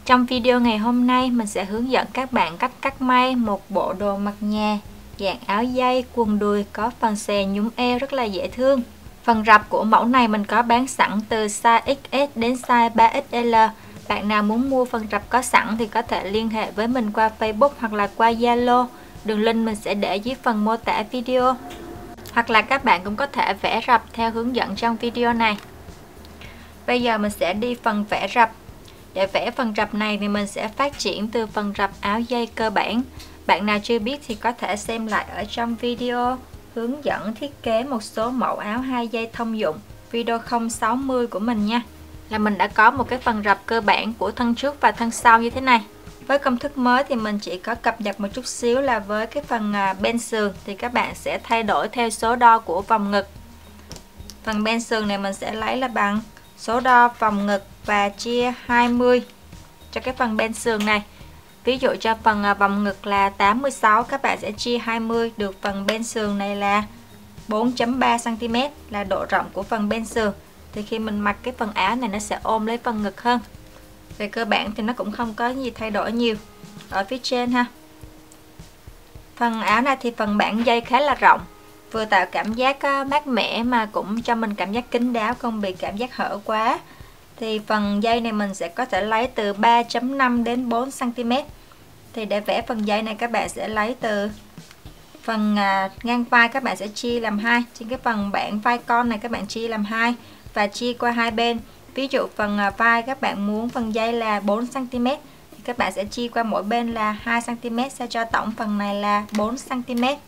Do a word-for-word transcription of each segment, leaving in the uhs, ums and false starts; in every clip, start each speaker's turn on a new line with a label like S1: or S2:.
S1: Trong video ngày hôm nay mình sẽ hướng dẫn các bạn cách cắt may một bộ đồ mặc nhà dạng áo dây quần đùi có phần xè nhún eo rất là dễ thương. Phần rập của mẫu này mình có bán sẵn từ size ích ét đến size ba ích lờ. Bạn nào muốn mua phần rập có sẵn thì có thể liên hệ với mình qua Facebook hoặc là qua Zalo. Đường link mình sẽ để dưới phần mô tả video. Hoặc là các bạn cũng có thể vẽ rập theo hướng dẫn trong video này. Bây giờ mình sẽ đi phần vẽ rập. Để vẽ phần rập này thì mình sẽ phát triển từ phần rập áo dây cơ bản. Bạn nào chưa biết thì có thể xem lại ở trong video hướng dẫn thiết kế một số mẫu áo hai dây thông dụng video không sáu mươi của mình nha. Là mình đã có một cái phần rập cơ bản của thân trước và thân sau như thế này. Với công thức mới thì mình chỉ có cập nhật một chút xíu là với cái phần bên sườn thì các bạn sẽ thay đổi theo số đo của vòng ngực. Phần bên sườn này mình sẽ lấy là bằng số đo vòng ngực và chia hai mươi cho cái phần bên sườn này. Ví dụ cho phần vòng ngực là tám mươi sáu, các bạn sẽ chia hai mươi được phần bên sườn này là bốn phẩy ba xăng ti mét là độ rộng của phần bên sườn. Thì khi mình mặc cái phần áo này nó sẽ ôm lấy phần ngực hơn. Về cơ bản thì nó cũng không có gì thay đổi nhiều ở phía trên ha. Phần áo này thì phần bản dây khá là rộng, vừa tạo cảm giác mát mẻ mà cũng cho mình cảm giác kín đáo, không bị cảm giác hở quá. Thì phần dây này mình sẽ có thể lấy từ ba phẩy năm đến bốn xăng ti mét. Thì để vẽ phần dây này các bạn sẽ lấy từ phần ngang vai, các bạn sẽ chia làm hai. Trên cái phần bản vai con này các bạn chia làm hai và chia qua hai bên. Ví dụ phần vai các bạn muốn phần dây là bốn xăng ti mét thì các bạn sẽ chia qua mỗi bên là hai xăng ti mét, sẽ cho tổng phần này là bốn xăng ti mét.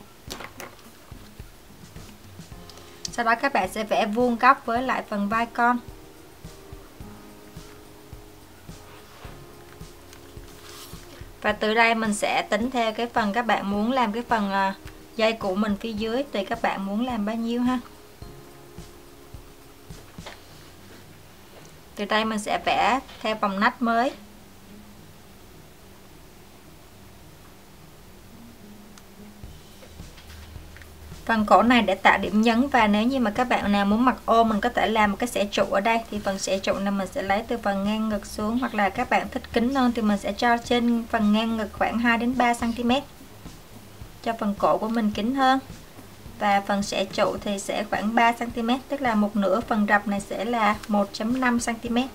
S1: Sau đó các bạn sẽ vẽ vuông góc với lại phần vai con. Và từ đây mình sẽ tính theo cái phần các bạn muốn làm cái phần dây của mình phía dưới, tùy các bạn muốn làm bao nhiêu ha. Từ đây mình sẽ vẽ theo vòng nách mới. Phần cổ này để tạo điểm nhấn, và nếu như mà các bạn nào muốn mặc ô mình có thể làm một cái xẻ trụ ở đây. Thì phần xẻ trụ này mình sẽ lấy từ phần ngang ngực xuống, hoặc là các bạn thích kín hơn thì mình sẽ cho trên phần ngang ngực khoảng hai đến ba xăng ti mét cho phần cổ của mình kín hơn. Và phần xẻ trụ thì sẽ khoảng ba xăng ti mét, tức là một nửa phần rập này sẽ là một phẩy năm xăng ti mét.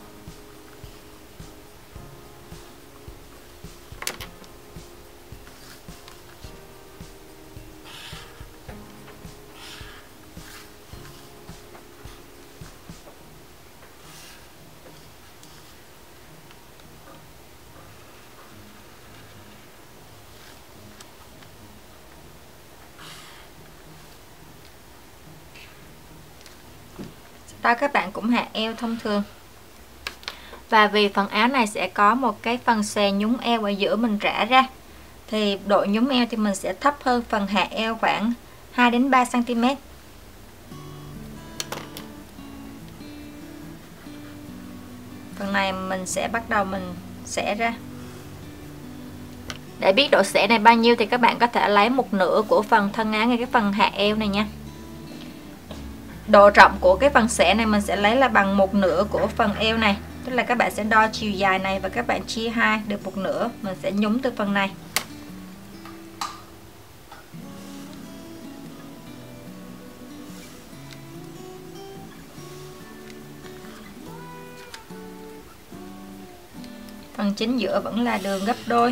S1: Đó, các bạn cũng hạ eo thông thường. Và vì phần áo này sẽ có một cái phần xè nhún eo ở giữa mình rã ra, thì độ nhún eo thì mình sẽ thấp hơn phần hạ eo khoảng hai đến ba xăng ti mét. Phần này mình sẽ bắt đầu mình xẻ ra. Để biết độ xẻ này bao nhiêu thì các bạn có thể lấy một nửa của phần thân áo ngay cái phần hạ eo này nha. Độ rộng của cái phần xẻ này mình sẽ lấy là bằng một nửa của phần eo này. Tức là các bạn sẽ đo chiều dài này và các bạn chia hai được một nửa. Mình sẽ nhúng từ phần này. Phần chính giữa vẫn là đường gấp đôi.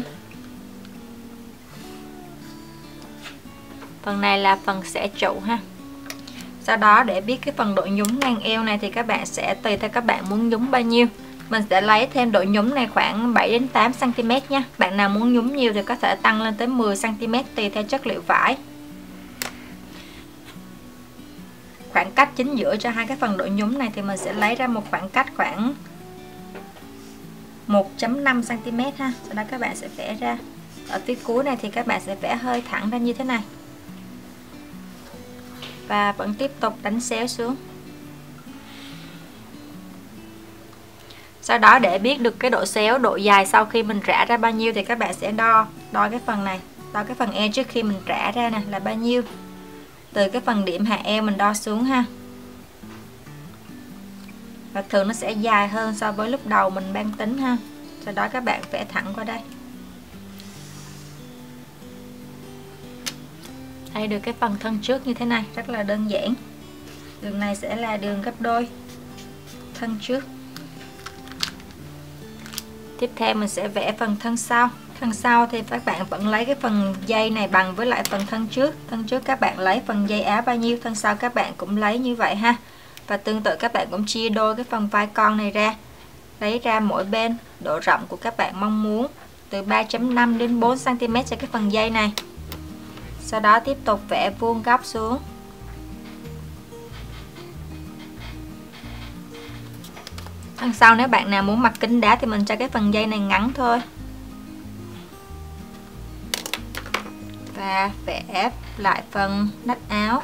S1: Phần này là phần xẻ trụ ha. Sau đó để biết cái phần độ nhún ngang eo này thì các bạn sẽ tùy theo các bạn muốn nhún bao nhiêu. Mình sẽ lấy thêm độ nhún này khoảng bảy đến tám xăng ti mét nha. Bạn nào muốn nhún nhiều thì có thể tăng lên tới mười xăng ti mét tùy theo chất liệu vải. Khoảng cách chính giữa cho hai cái phần độ nhún này thì mình sẽ lấy ra một khoảng cách khoảng một phẩy năm xăng ti mét ha. Sau đó các bạn sẽ vẽ ra. Ở phía cuối này thì các bạn sẽ vẽ hơi thẳng ra như thế này. Và vẫn tiếp tục đánh xéo xuống. Sau đó để biết được cái độ xéo, độ dài sau khi mình rã ra bao nhiêu thì các bạn sẽ đo đo cái phần này, đo cái phần eo trước khi mình rã ra nè là bao nhiêu. Từ cái phần điểm hạ eo mình đo xuống ha. Và thường nó sẽ dài hơn so với lúc đầu mình đang tính ha. Sau đó các bạn vẽ thẳng qua đây. Đây, được cái phần thân trước như thế này, rất là đơn giản. Đường này sẽ là đường gấp đôi thân trước. Tiếp theo mình sẽ vẽ phần thân sau. Thân sau thì các bạn vẫn lấy cái phần dây này bằng với lại phần thân trước. Thân trước các bạn lấy phần dây áo bao nhiêu, thân sau các bạn cũng lấy như vậy ha. Và tương tự các bạn cũng chia đôi cái phần vai con này ra. Lấy ra mỗi bên độ rộng của các bạn mong muốn, từ ba phẩy năm đến bốn xăng ti mét cho cái phần dây này. Sau đó tiếp tục vẽ vuông góc xuống. Thân sau nếu bạn nào muốn mặc kính đá thì mình cho cái phần dây này ngắn thôi. Và vẽ lại phần nách áo.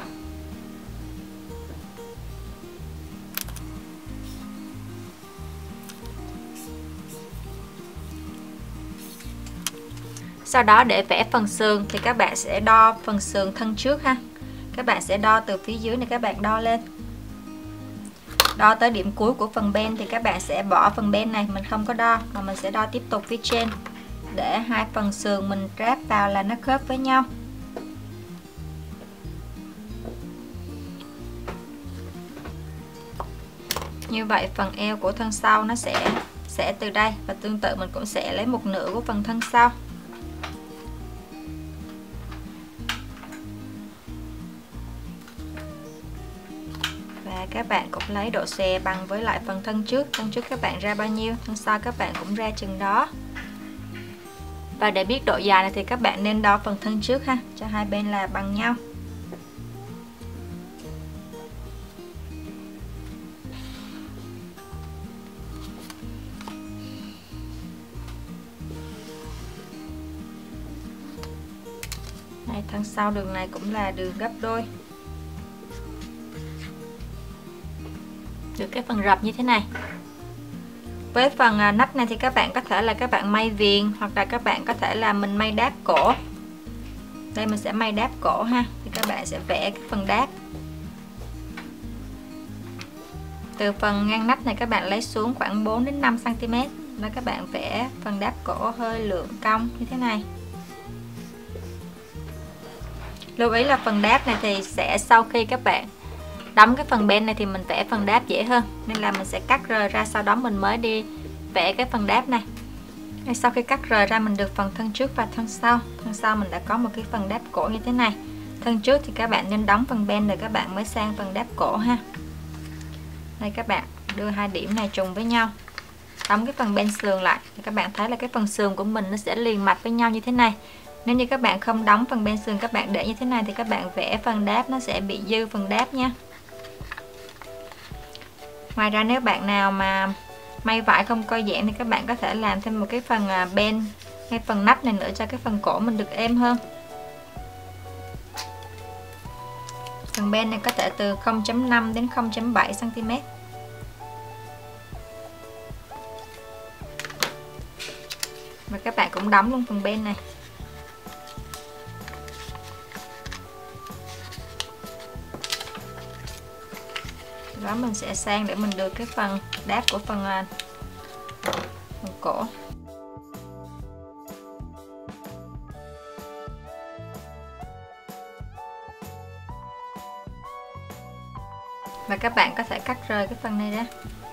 S1: Sau đó để vẽ phần sườn thì các bạn sẽ đo phần sườn thân trước ha. Các bạn sẽ đo từ phía dưới này, các bạn đo lên. Đo tới điểm cuối của phần bên thì các bạn sẽ bỏ phần bên này, mình không có đo mà mình sẽ đo tiếp tục phía trên, để hai phần sườn mình ráp vào là nó khớp với nhau. Như vậy phần eo của thân sau nó sẽ sẽ từ đây, và tương tự mình cũng sẽ lấy một nửa của phần thân sau. Và các bạn cũng lấy độ xòe bằng với lại phần thân trước. Thân trước các bạn ra bao nhiêu, thân sau các bạn cũng ra chừng đó. Và để biết độ dài này thì các bạn nên đo phần thân trước ha, cho hai bên là bằng nhau. Đây, thân sau đường này cũng là đường gấp đôi. Được cái phần rập như thế này. Với phần nách này thì các bạn có thể là các bạn may viền, hoặc là các bạn có thể là mình may đáp cổ. Đây mình sẽ may đáp cổ ha, thì các bạn sẽ vẽ cái phần đáp. Từ phần ngang nách này các bạn lấy xuống khoảng bốn đến năm xăng ti mét. Đó, các bạn vẽ phần đáp cổ hơi lượn cong như thế này. Lưu ý là phần đáp này thì sẽ sau khi các bạn đóng cái phần bên này thì mình vẽ phần đáp dễ hơn, nên là mình sẽ cắt rời ra, sau đó mình mới đi vẽ cái phần đáp này. Đây, sau khi cắt rời ra mình được phần thân trước và thân sau. Thân sau mình đã có một cái phần đáp cổ như thế này. Thân trước thì các bạn nên đóng phần bên rồi các bạn mới sang phần đáp cổ ha. Đây, các bạn đưa hai điểm này trùng với nhau, đóng cái phần bên sườn lại thì các bạn thấy là cái phần sườn của mình nó sẽ liền mạch với nhau như thế này. Nếu như các bạn không đóng phần bên sườn, các bạn để như thế này thì các bạn vẽ phần đáp nó sẽ bị dư phần đáp nha. Ngoài ra nếu bạn nào mà may vải không co giãn thì các bạn có thể làm thêm một cái phần bên ngay phần nách này nữa cho cái phần cổ mình được êm hơn. Phần bên này có thể từ không phẩy năm đến không phẩy bảy xăng ti mét. Và các bạn cũng đóng luôn phần bên này. Đó, mình sẽ sang để mình được cái phần đáp của phần, phần cổ. Và các bạn có thể cắt rời cái phần này ra.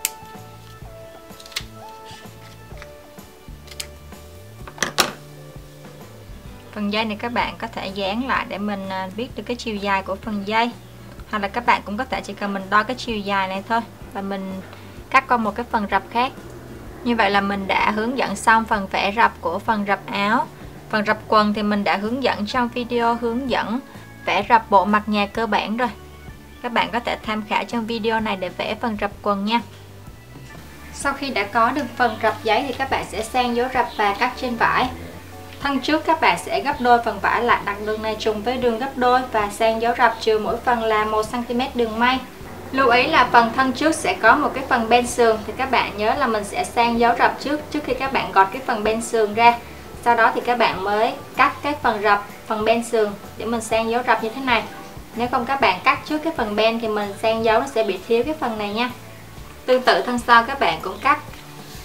S1: Phần dây này các bạn có thể dán lại để mình biết được cái chiều dài của phần dây. Hoặc là các bạn cũng có thể chỉ cần mình đo cái chiều dài này thôi và mình cắt qua một cái phần rập khác. Như vậy là mình đã hướng dẫn xong phần vẽ rập của phần rập áo. Phần rập quần thì mình đã hướng dẫn trong video hướng dẫn vẽ rập bộ mặt nhà cơ bản rồi. Các bạn có thể tham khảo trong video này để vẽ phần rập quần nha. Sau khi đã có được phần rập giấy thì các bạn sẽ sang dấu rập và cắt trên vải. Thân trước các bạn sẽ gấp đôi phần vải lại, đặt đường này trùng với đường gấp đôi và sang dấu rập trừ mỗi phần là một xăng ti mét đường may. Lưu ý là phần thân trước sẽ có một cái phần bên sườn thì các bạn nhớ là mình sẽ sang dấu rập trước trước khi các bạn gọt cái phần bên sườn ra. Sau đó thì các bạn mới cắt cái phần rập, phần bên sườn để mình sang dấu rập như thế này. Nếu không các bạn cắt trước cái phần bên thì mình sang dấu nó sẽ bị thiếu cái phần này nha. Tương tự thân sau các bạn cũng cắt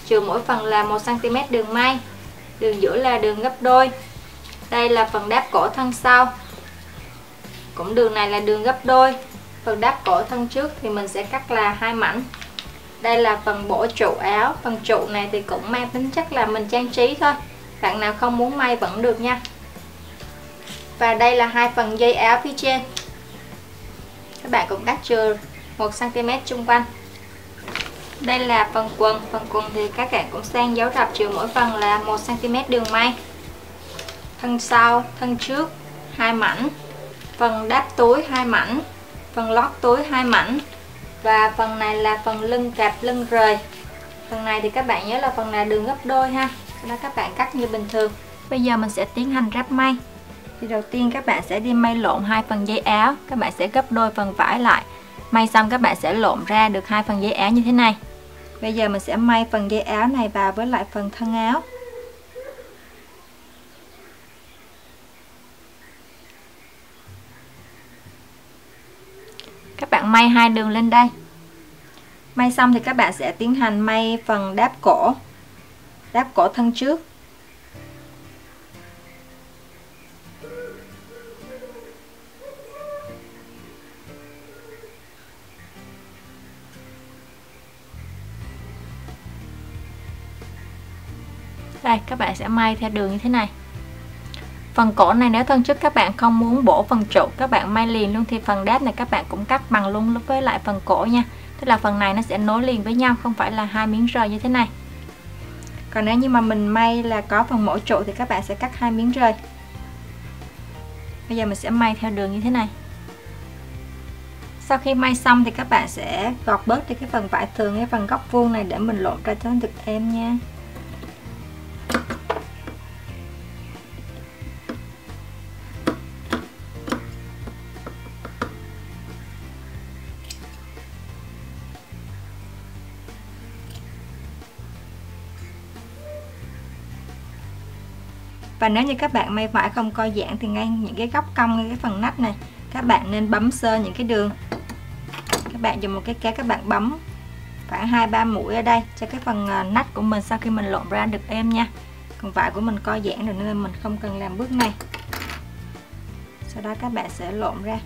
S1: chừa mỗi phần là một xăng ti mét đường may. Đường giữa là đường gấp đôi. Đây là phần đáp cổ thân sau, cũng đường này là đường gấp đôi. Phần đáp cổ thân trước thì mình sẽ cắt là hai mảnh. Đây là phần bổ trụ áo. Phần trụ này thì cũng mang tính chất là mình trang trí thôi, bạn nào không muốn may vẫn được nha. Và đây là hai phần dây áo phía trên, các bạn cũng cắt chừa một xăng ti mét chung quanh. Đây là phần quần. Phần quần thì các bạn cũng sang dấu rập chừa mỗi phần là một xăng ti mét đường may. Thân sau, thân trước hai mảnh. Phần đáp túi hai mảnh. Phần lót túi hai mảnh. Và phần này là phần lưng cạp lưng rời. Phần này thì các bạn nhớ là phần này đường gấp đôi ha. Sau đó các bạn cắt như bình thường. Bây giờ mình sẽ tiến hành ráp may. Thì đầu tiên các bạn sẽ đi may lộn hai phần dây áo. Các bạn sẽ gấp đôi phần vải lại. May xong các bạn sẽ lộn ra được hai phần dây áo như thế này. Bây giờ mình sẽ may phần dây áo này vào với lại phần thân áo. Các bạn may hai đường lên đây. May xong thì các bạn sẽ tiến hành may phần đáp cổ. Đáp cổ thân trước. Đây, các bạn sẽ may theo đường như thế này. Phần cổ này nếu thân trước các bạn không muốn bổ phần trụ, các bạn may liền luôn, thì phần đáp này các bạn cũng cắt bằng luôn với lại phần cổ nha. Tức là phần này nó sẽ nối liền với nhau, không phải là hai miếng rời như thế này. Còn nếu như mà mình may là có phần mổ trụ thì các bạn sẽ cắt hai miếng rời. Bây giờ mình sẽ may theo đường như thế này. Sau khi may xong thì các bạn sẽ gọt bớt đi cái phần vải thường, cái phần góc vuông này để mình lộn ra cho nó được êm nha. Và nếu như các bạn may vải không co giãn thì ngay những cái góc cong, ngay cái phần nách này, các bạn nên bấm sơ những cái đường. Các bạn dùng một cái kéo các bạn bấm khoảng hai ba mũi ở đây cho cái phần nách của mình sau khi mình lộn ra được êm nha. Còn vải của mình co giãn rồi nên mình không cần làm bước này. Sau đó các bạn sẽ lộn ra.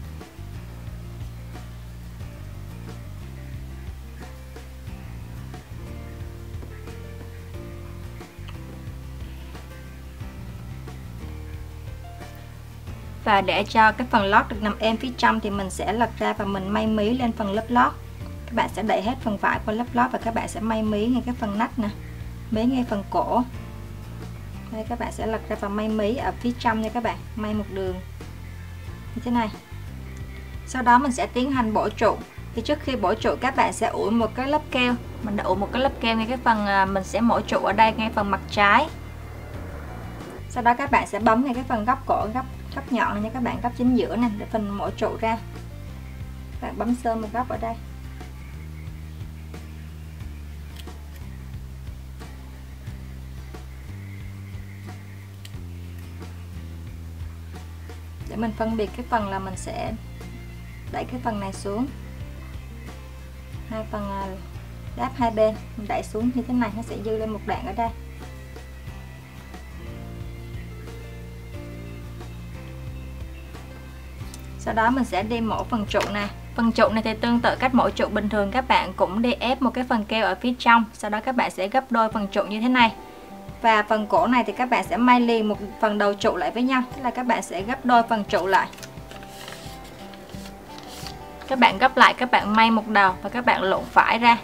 S1: Và để cho cái phần lót được nằm êm phía trong thì mình sẽ lật ra và mình may mí lên phần lớp lót. Các bạn sẽ đẩy hết phần vải qua lớp lót và các bạn sẽ may mí ngay cái phần nách nè, mí ngay phần cổ. Đây, các bạn sẽ lật ra và may mí ở phía trong nha các bạn, may một đường như thế này. Sau đó mình sẽ tiến hành bổ trụ. Thì trước khi bổ trụ các bạn sẽ ủi một cái lớp keo. Mình đã ủi một cái lớp keo ngay cái phần mình sẽ mổ trụ ở đây, ngay phần mặt trái. Sau đó các bạn sẽ bấm ngay cái phần góc cổ, góc góc nhọn này nha các bạn, góc chính giữa này để phần mổ trụ ra. Các bạn bấm sơ một góc ở đây. Để mình phân biệt cái phần là mình sẽ đẩy cái phần này xuống. Hai phần đáp hai bên mình đẩy xuống như thế này, nó sẽ dư lên một đoạn ở đây. Sau đó mình sẽ đi mổ phần trụ này. Phần trụ này thì tương tự cách mổ trụ bình thường, các bạn cũng đi ép một cái phần keo ở phía trong. Sau đó các bạn sẽ gấp đôi phần trụ như thế này. Và phần cổ này thì các bạn sẽ may liền một phần đầu trụ lại với nhau. Tức là các bạn sẽ gấp đôi phần trụ lại. Các bạn gấp lại, các bạn may một đầu và các bạn lộn phải ra.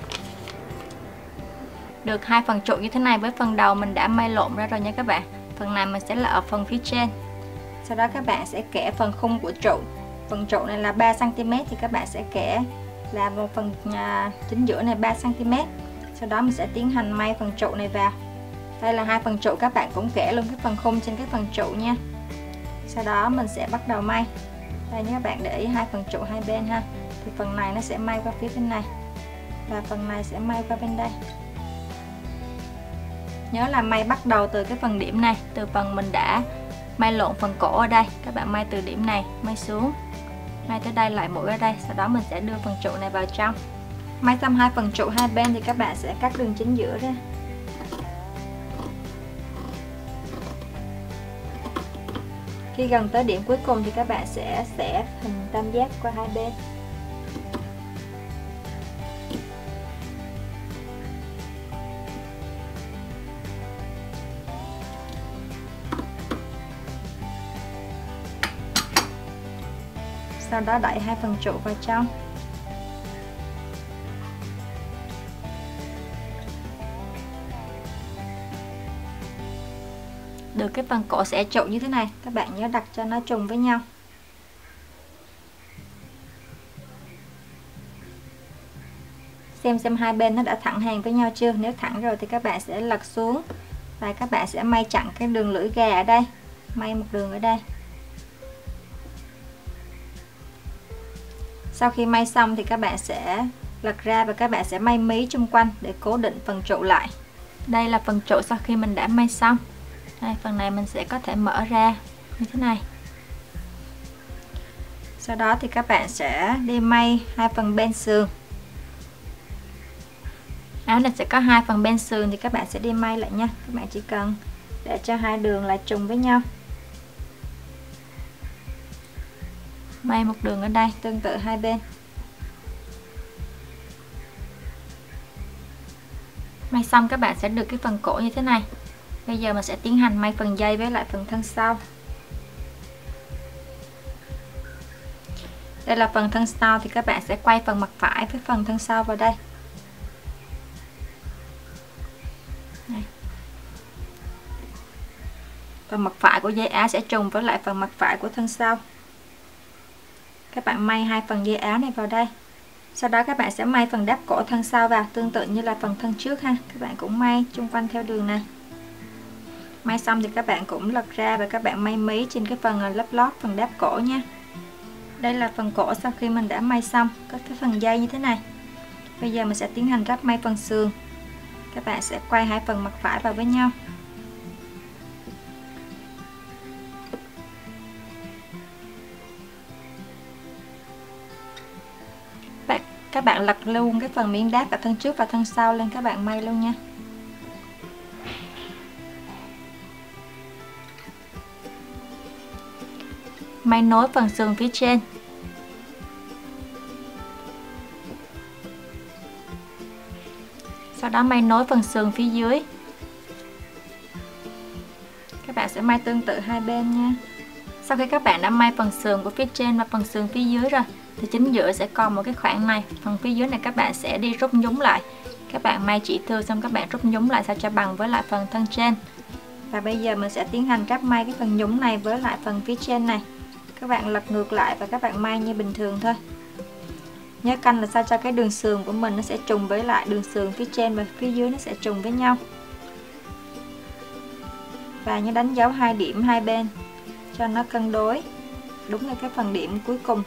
S1: Được hai phần trụ như thế này với phần đầu mình đã may lộn ra rồi nha các bạn. Phần này mình sẽ là ở phần phía trên. Sau đó các bạn sẽ kẻ phần khung của trụ. Phần trụ này là ba xăng ti mét thì các bạn sẽ kẻ là một phần à, chính giữa này ba xăng ti mét. Sau đó mình sẽ tiến hành may phần trụ này vào. Đây là hai phần trụ, các bạn cũng kẻ luôn cái phần khung trên cái phần trụ nha. Sau đó mình sẽ bắt đầu may. Đây nhé các bạn, để ý hai phần trụ hai bên ha. Thì phần này nó sẽ may qua phía bên này và phần này sẽ may qua bên đây. Nhớ là may bắt đầu từ cái phần điểm này, từ phần mình đã may lộn phần cổ ở đây. Các bạn may từ điểm này may xuống, may tới đây lại mũi ở đây. Sau đó mình sẽ đưa phần trụ này vào trong. May xong hai phần trụ hai bên thì các bạn sẽ cắt đường chính giữa ra. Khi gần tới điểm cuối cùng thì các bạn sẽ xẻ hình tam giác qua hai bên. Sau đó đẩy hai phần trụ vào trong. Được cái phần cổ xẻ trụ như thế này, các bạn nhớ đặt cho nó trùng với nhau. Xem xem hai bên nó đã thẳng hàng với nhau chưa. Nếu thẳng rồi thì các bạn sẽ lật xuống và các bạn sẽ may chặn cái đường lưỡi gà ở đây, may một đường ở đây. Sau khi may xong thì các bạn sẽ lật ra và các bạn sẽ may mí chung quanh để cố định phần trụ lại. Đây là phần trụ sau khi mình đã may xong. Đây, phần này mình sẽ có thể mở ra như thế này. Sau đó thì các bạn sẽ đi may hai phần bên sườn. Áo này sẽ có hai phần bên sườn thì các bạn sẽ đi may lại nha. Các bạn chỉ cần để cho hai đường lại trùng với nhau. May một đường ở đây tương tự hai bên. May xong các bạn sẽ được cái phần cổ như thế này. Bây giờ mình sẽ tiến hành may phần dây với lại phần thân sau. Đây là phần thân sau thì các bạn sẽ quay phần mặt phải với phần thân sau vào đây. Đây. Phần mặt phải của dây áo sẽ trùng với lại phần mặt phải của thân sau. Các bạn may hai phần dây áo này vào đây. Sau đó các bạn sẽ may phần đáp cổ thân sau vào, tương tự như là phần thân trước ha. Các bạn cũng may chung quanh theo đường này. May xong thì các bạn cũng lật ra và các bạn may mí trên cái phần lót lót phần đáp cổ nha. Đây là phần cổ sau khi mình đã may xong, có cái phần dây như thế này. Bây giờ mình sẽ tiến hành ráp may phần sườn. Các bạn sẽ quay hai phần mặt phải vào với nhau. Các bạn lật luôn cái phần miếng đáp cả thân trước và thân sau lên, các bạn may luôn nha. May nối phần sườn phía trên. Sau đó may nối phần sườn phía dưới. Các bạn sẽ may tương tự hai bên nha. Sau khi các bạn đã may phần sườn của phía trên và phần sườn phía dưới rồi thì chính giữa sẽ còn một cái khoảng này, phần phía dưới này các bạn sẽ đi rút nhúng lại. Các bạn may chỉ thưa xong các bạn rút nhúng lại sao cho bằng với lại phần thân trên. Và bây giờ mình sẽ tiến hành ráp may cái phần nhúng này với lại phần phía trên này. Các bạn lật ngược lại và các bạn may như bình thường thôi. Nhớ canh là sao cho cái đường sườn của mình nó sẽ trùng với lại đường sườn phía trên và phía dưới nó sẽ trùng với nhau. Và nhớ đánh dấu hai điểm hai bên cho nó cân đối. Đúng là cái phần điểm cuối cùng.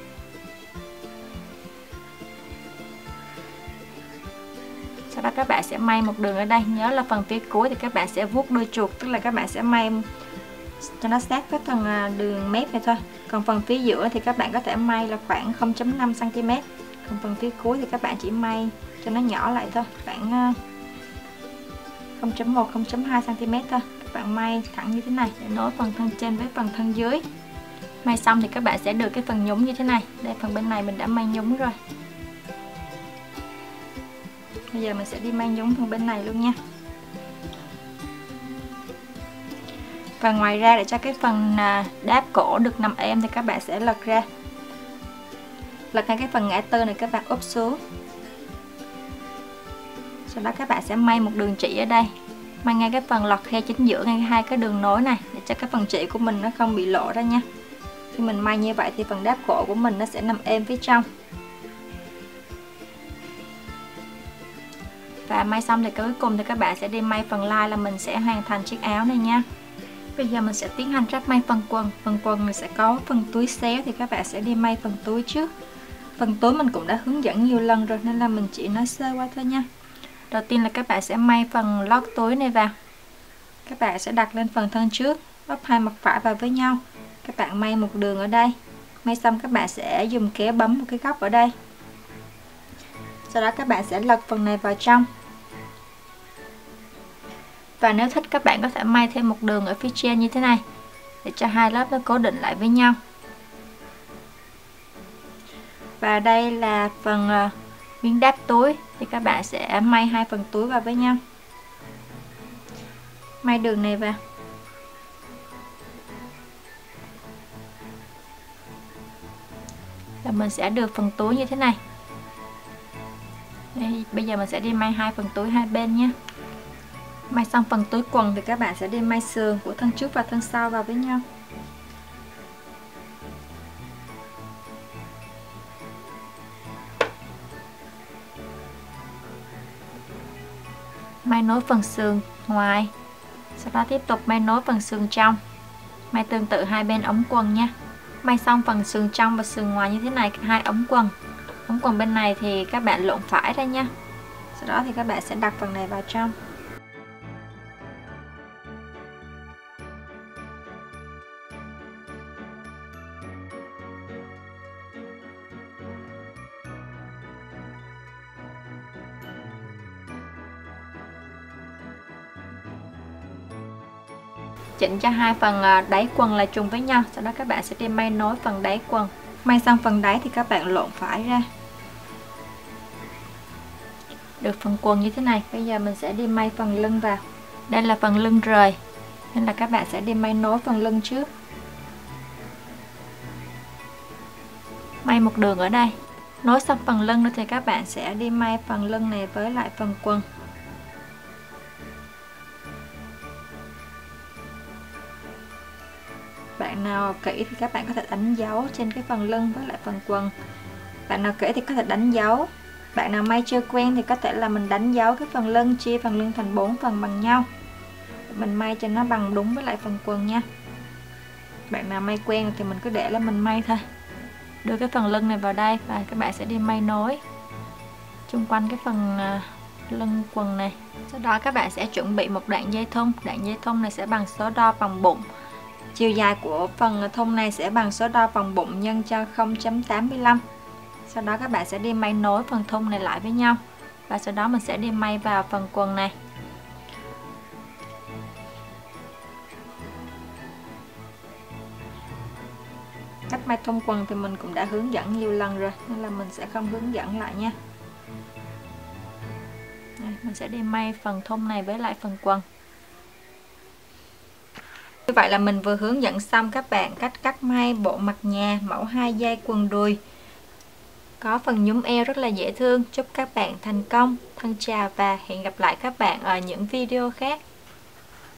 S1: Sau đó các bạn sẽ may một đường ở đây. Nhớ là phần phía cuối thì các bạn sẽ vuốt đuôi chuột, tức là các bạn sẽ may cho nó sát với phần đường mép này thôi. Còn phần phía giữa thì các bạn có thể may là khoảng không phẩy năm xăng ti mét. Còn phần phía cuối thì các bạn chỉ may cho nó nhỏ lại thôi, khoảng không phẩy một không phẩy hai xăng ti mét thôi. Các bạn may thẳng như thế này để nối phần thân trên với phần thân dưới. May xong thì các bạn sẽ được cái phần nhúng như thế này. Đây, phần bên này mình đã may nhúng rồi. Bây giờ mình sẽ đi may nhúng phần bên này luôn nha. Và ngoài ra để cho cái phần đáp cổ được nằm êm thì các bạn sẽ lật ra. Lật ngay cái phần ngã tư này các bạn úp xuống. Sau đó các bạn sẽ may một đường chỉ ở đây. May ngay cái phần lọt khe chính giữa ngay hai cái đường nối này để cho cái phần chỉ của mình nó không bị lộ ra nha. Khi mình may như vậy thì phần đáp cổ của mình nó sẽ nằm êm phía trong. Và may xong thì cuối cùng thì các bạn sẽ đi may phần lai là mình sẽ hoàn thành chiếc áo này nha. Bây giờ mình sẽ tiến hành ráp may phần quần. Phần quần mình sẽ có phần túi xéo thì các bạn sẽ đi may phần túi trước. Phần túi mình cũng đã hướng dẫn nhiều lần rồi nên là mình chỉ nói sơ qua thôi nha. Đầu tiên là các bạn sẽ may phần lót túi này vào. Các bạn sẽ đặt lên phần thân trước, bắp hai mặt phải vào với nhau. Các bạn may một đường ở đây. May xong các bạn sẽ dùng kéo bấm một cái góc ở đây. Sau đó các bạn sẽ lật phần này vào trong. Và nếu thích các bạn có thể may thêm một đường ở phía trên như thế này. để cho hai lớp nó cố định lại với nhau. Và đây là phần uh, miếng đáp túi, thì các bạn sẽ may hai phần túi vào với nhau. May đường này vào. Là mình sẽ được phần túi như thế này. Đây, bây giờ mình sẽ đi may hai phần túi hai bên nhé. May xong phần túi quần thì các bạn sẽ đi may sườn của thân trước và thân sau vào với nhau. May nối phần sườn ngoài, sau đó tiếp tục may nối phần sườn trong, may tương tự hai bên ống quần nha. May xong phần sườn trong và sườn ngoài như thế này, hai ống quần. Ống quần bên này thì các bạn lộn phải ra nha. Sau đó thì các bạn sẽ đặt phần này vào trong. Chỉnh cho hai phần đáy quần là trùng với nhau, sau đó các bạn sẽ đi may nối phần đáy quần. May xong phần đáy thì các bạn lộn phải ra. Được phần quần như thế này, bây giờ mình sẽ đi may phần lưng vào. Đây là phần lưng rời, nên là các bạn sẽ đi may nối phần lưng trước. May một đường ở đây. Nối xong phần lưng nữa thì các bạn sẽ đi may phần lưng này với lại phần quần. Bạn nào kỹ thì các bạn có thể đánh dấu trên cái phần lưng với lại phần quần. Bạn nào kỹ thì có thể đánh dấu. Bạn nào may chưa quen thì có thể là mình đánh dấu cái phần lưng, chia phần lưng thành bốn phần bằng nhau. Mình may cho nó bằng đúng với lại phần quần nha. Bạn nào may quen thì mình cứ để là mình may thôi. Đưa cái phần lưng này vào đây và các bạn sẽ đi may nối xung quanh cái phần lưng quần này. Sau đó các bạn sẽ chuẩn bị một đoạn dây thun. Đoạn dây thun này sẽ bằng số đo vòng bụng. Chiều dài của phần thun này sẽ bằng số đo vòng bụng nhân cho không phẩy tám mươi lăm. Sau đó các bạn sẽ đi may nối phần thun này lại với nhau. Và sau đó mình sẽ đi may vào phần quần này. Cách may thun quần thì mình cũng đã hướng dẫn nhiều lần rồi, nên là mình sẽ không hướng dẫn lại nha. Đây, mình sẽ đi may phần thun này với lại phần quần. Như vậy là mình vừa hướng dẫn xong các bạn cách cắt may bộ mặt nhà mẫu hai dây quần đùi có phần nhúm eo rất là dễ thương. Chúc các bạn thành công. Thân chào và hẹn gặp lại các bạn ở những video khác.